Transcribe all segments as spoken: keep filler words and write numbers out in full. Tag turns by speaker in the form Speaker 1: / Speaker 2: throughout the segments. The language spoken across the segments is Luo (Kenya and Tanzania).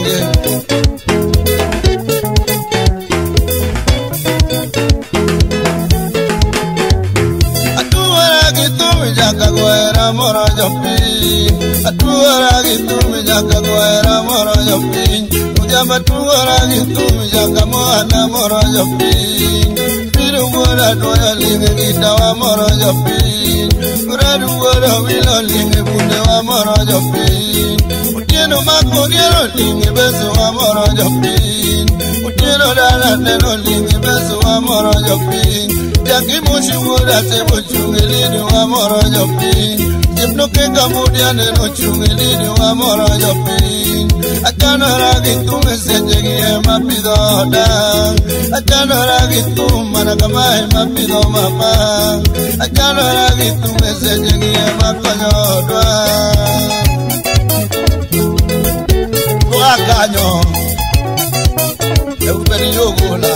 Speaker 1: ye. Atuara gitu jaka guera moro jopi. Atuara gitu jaka guera moro jopi. Ujama tuara gitu jaka moana moro jopi. Piru gora doya linge kita wa moro jopi. Uradu gora wilo linge bunde wa moro jopi. Utieno mako gero linge beso wa moro jopi. Utieno dala neno linge beso wa moro jopi. Jaki mushi gora sebo chungilini wa moro jopi. Jipno keka mudia neno chungilini wa moro jopi. Achano ragi tume sejegi ema pido da. Achano ragi tume nakamai ma pido mama. Achano ragi tume sejegi ema konyo doa. Doa kanyo Euperi yogola.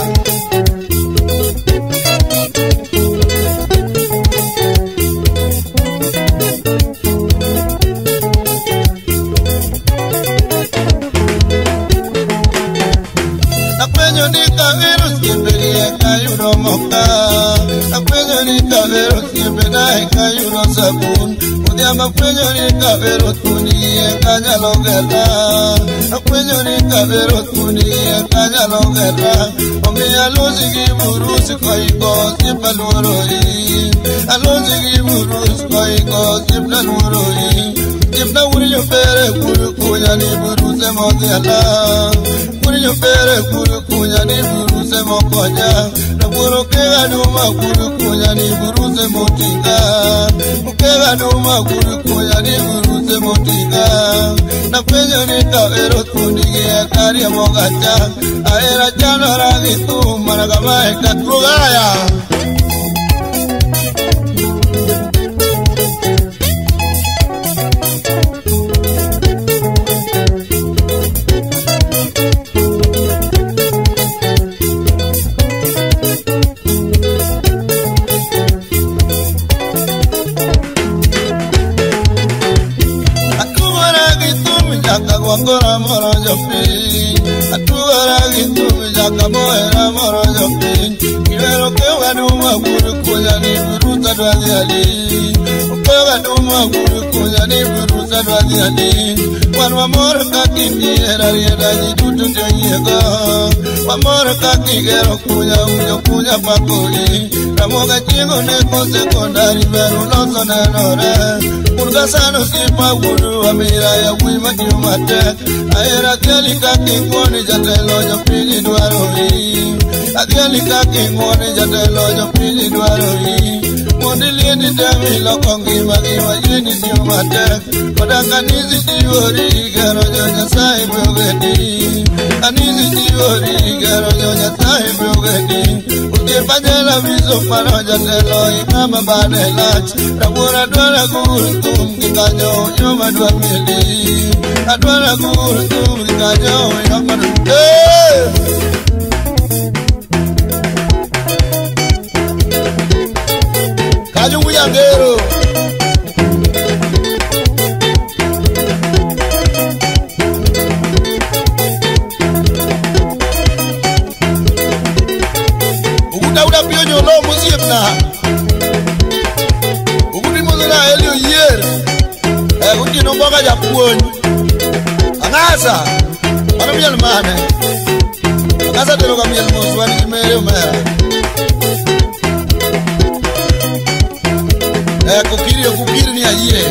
Speaker 1: Akwenyo ni kaveros kiberie kayuro moka. Akwenyo ni kaveros kibedai kayuro sabun. Udiama akwenyo ni kaveros kuniye kanyalo gela. Akwenyo ni kaveros kuniye kanyalo gela. Omi alozi giburusi koiko sipaluroi. Alozi giburusi koiko sipaluroi. Jipna uri yopere kuru kunya ni buruse modela. Kuri yopere kuru kunya ni buruse mokonya. Na kuru kega duma kuru kunya ni buruse motinga. Kega duma kuru kunya ni buruse motinga. Na kwenye ni kavero kundige kari mogacha. Aera chano ragi tu managamae katrugaya. Wakora moro jopi, atuara gitu jaka moera moro jopi. Kivero kewa duma guru kuya ni buruta dwali ali. Kewa duma guru kuya ni buruta dwali ali. Wanwa moro kakini era rieda ni tutu tenyego. Wamoro kakigero kuya uyo kuya pakoli. Ramoga chingo neko sekondari veru loso nenore. Urgasano sipa guru amira ya wima jumate. Aera kiali kaki ngoni jatelo jo pili dwaroi. Akiali kaki ngoni jatelo jo pili dwaroi. Mondi lieni demi lokongi magi majini jumate. Kodanga nizi jiwori gero jo nyasai bugedi. Anizi jiwori gero jo nyasai bugedi. Uke panyela viso pano jatelo ikama bade lach. Rabura dwara guru tum kikanyo nyoma dwa mili. Adwara guru tum kikanyo nyoma dwa mili. Kajo uyangero. Uguda uda pionyo lo musiepna. Ugudi muzina elio yer. Eh ugudi nomboga ya puonyo. Angasa. Ano miel mane. Angasa telo ka miel moswani kimere umera. Eh kukiri kukiri ni ayire.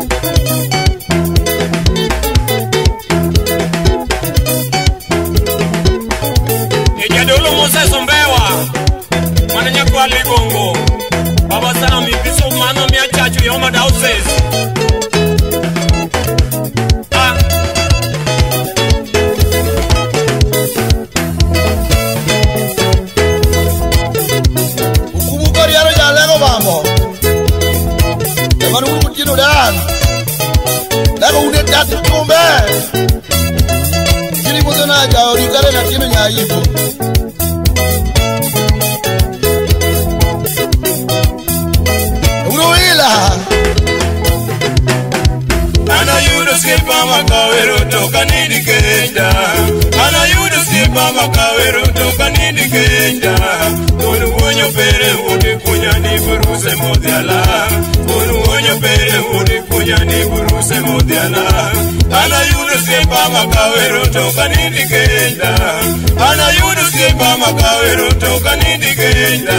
Speaker 1: Ejadolo Moses Ombewa. Mananya kwa ligongo. Baba sana mipiso mano mia chachu yoma dauses. Ah. Ukumu koriaro ya lego vamos. Manu kutino dan. Lego une tatu tumbe. Kini muzona ja orikare na kino nyaibo. Uruila. Ana yuro skip mama kawero toka nidi kenda.
Speaker 2: buruse modiala Unuonyo pere uni punya ni buruse modiala Ana yunu sepa makawero toka nindi kenda Ana yunu sepa makawero toka nindi kenda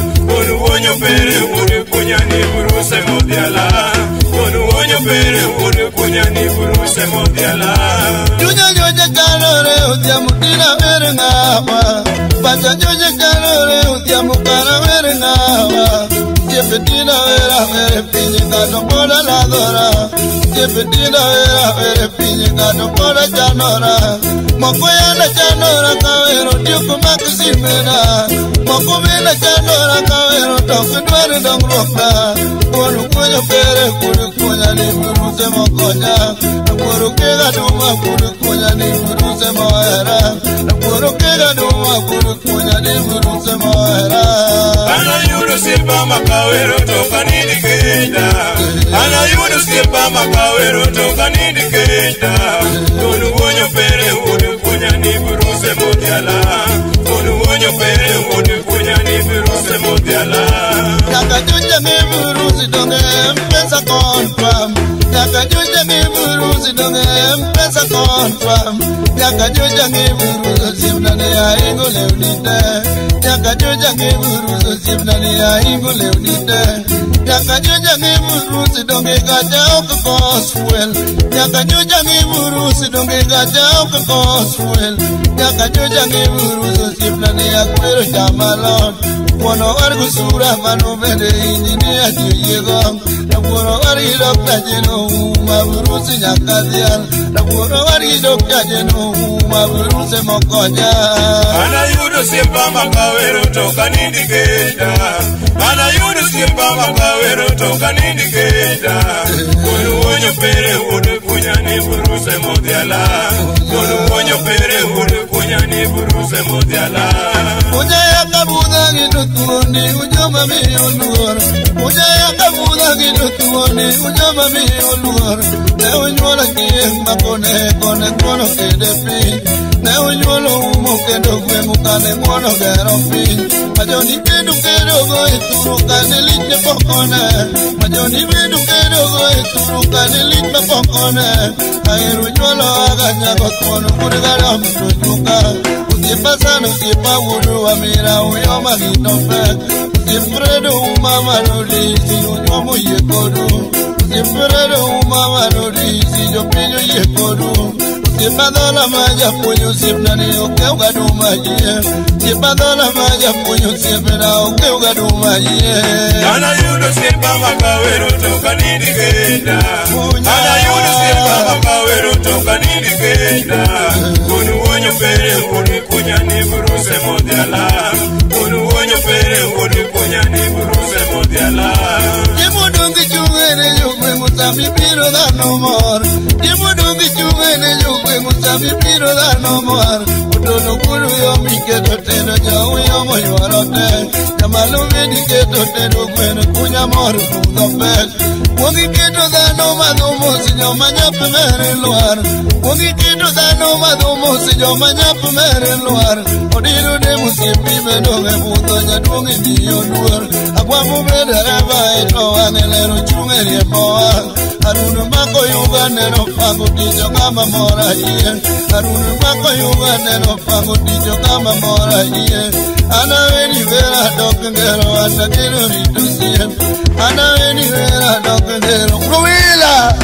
Speaker 2: Unuonyo pere uni punya ni buruse modiala Unuonyo pere uni punya ni buruse modiala
Speaker 1: Junya junya kalore utia mutina vere ngapa Pacha junya kalore utia mukana vere ngapa Jepetina vera vere pinye kato koda la dora Jepetina vera vere pinye kato koda janora Mokoya na janora kawero diuku makusimena Mokumina janora kawero toku dwari dongrokna Kuru kunyo pere kuru kunya ni buruse mokonya Kuru kega duma kuru kunya ni buruse moera Kuru kega duma kuru kunya ni buruse moera
Speaker 2: Ana yuru silpa makawero toka nindi kenda Ana yuru silpa makawero toka nindi kenda Tunu wonyo pere unu kunya ni buruse modiala Tunu wonyo pere unu kunya ni buruse modiala
Speaker 1: Yaka juja mi burusi donge mpesa confirm Yaka juja mi burusi donge mpesa confirm Yaka juja mi burusi simnani ya ingo leunite Yaka juja mi burusi simnani ya ingo leunite Yaka juja mi burusi donge gaja oka coswell Yaka juja mi burusi donge gaja oka coswell Yaka juja mi burusi simnani ya kwero jamalon Wono wargu sura manu bende injinia juyego Na wono wargi dokta jeno uma burusi nyakadial Na wono wargi dokta jeno uma burusi mokonya
Speaker 2: Ana yudu simpa makawero toka nindi kenda Ana yudu simpa makawero toka nindi kenda Kunu wonyo pere unu kunya ni buruse modiala Kunu wonyo pere unu kunya ni buruse modiala
Speaker 1: Uja ya kabuda gidu tuoni ujoma mi uluor Uja ya kabuda gidu tuoni ujoma mi uluor Ne unyola kieng makone kone kono kedepi Ne unyola umu kendo kwe mukane mono gero pi Majoni bedu kero go ituru kane litne pokone Majoni bedu kero go ituru kane litne pokone Airu nyolo aga nyago kono kurigara mtujuka Usipa sana usipa wuru wa mira uyoma gitope Usifredo umama nolisi unyomu yekodu Usifredo umama nolisi jopinyo yekodu Usipadola maja punyo sipnani uke ugaduma ye Usipadola maja punyo sipna uke ugaduma ye
Speaker 2: Ana yudu sipa makawero toka nindi kenda Ana yudu sipa makawero toka nindi kenda Kunu wonyo pere unu kunya ni buruse modiala Kunu wonyo pere unu kunya ni buruse modiala
Speaker 1: Jimudungi chungene yugwe mutabi piro da no more Jimudungi chungene yugwe mutabi piro da no more Utono kuru yo miketo teno jawu yo moywarote Jamalu vedi keto teno kwene kunya moru kungopet Wogi keto da no madumo si jo manyapu mere luar Wogi keto da no madumo si jo manyapu mere luar Odiru de musipi bedoge puto nyadungi diyo luar Akwamu bede eva eto angelero chungeri poa Arunu mako yuga neno fangu tijo kama mora iye Arunu mako yuga neno fangu tijo kama mora iye Ana weni vera dokengero ata kiro ritusie Ana weni vera dokengero Ruwila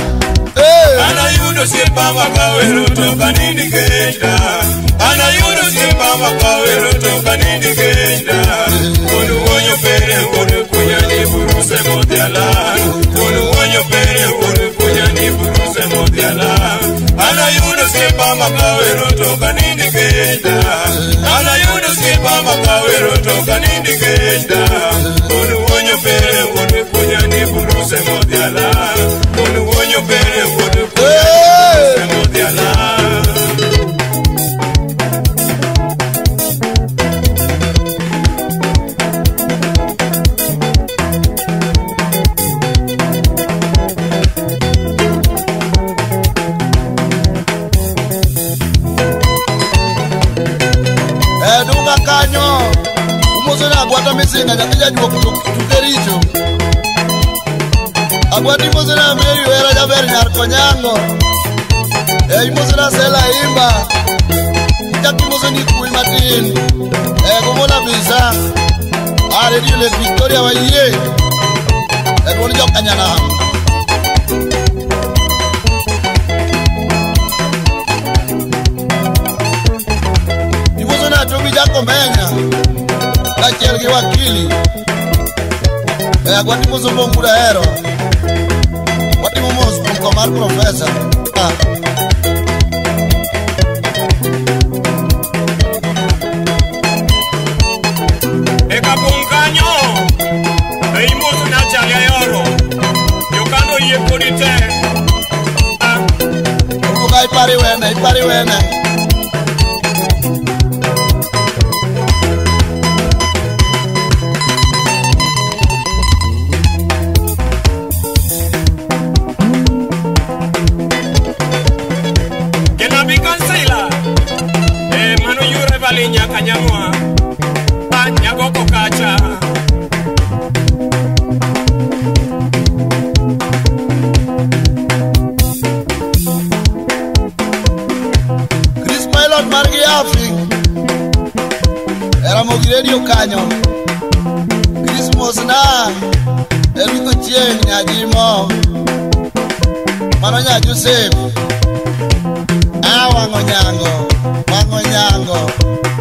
Speaker 2: Ana yudu sipa makawero toka nindi kenda Ana yudu sipa makawero toka nindi kenda Kunu wonyo pere unu kunya ni buruse modiala Kunu wonyo pere unu kunya ni buruse modiala Ana yudu sipa makawero toka nindi kenda Ana yudu sipa makawero toka nindi kenda Kunu wonyo pere unu kunya ni buruse modiala Kunu wonyo pere unu kunya ni buruse modiala
Speaker 1: Edunga kanyo Umuzuna guata misinga Nyakija juwa kutukericho Agwati muzina meri wera jaber nyar konyango. Ei muzina sela imba. Jaki muzini kui matin. Eh kumona visa. Are di le Victoria wa ye. Eh kuni jok kanyana. Di muzina tubi jako menya. Kachel ki wakili. Eh agwati muzumbo mbuda hero. Wati mumos kumkomar professor. Ah.
Speaker 2: Eka punganyo. Ei mozu na chale yoro. Yokano ye kodite. Ah.
Speaker 1: Uga ipari wena, ipari wena.
Speaker 2: Kanyamwa Banyagoko kacha
Speaker 1: Chris Pilot Margi Afi Era mogiredio kanyo Chris Mosna Eluko Chien Nyajimo Mano Nyaju Save Ah wango nyango Wango nyango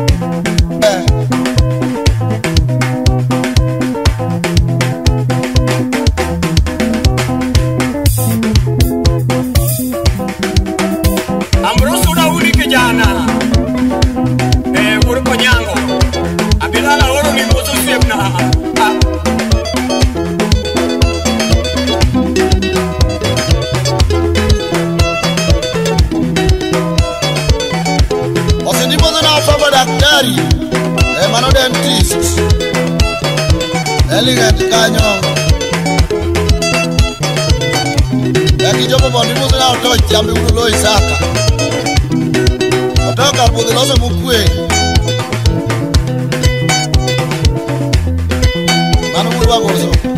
Speaker 1: Emano dentist Elegant kanyo Yaki jopo bondi muzo na oto jambi ulo Isaka Otoka budi loso mukwe Manu mulu wangozo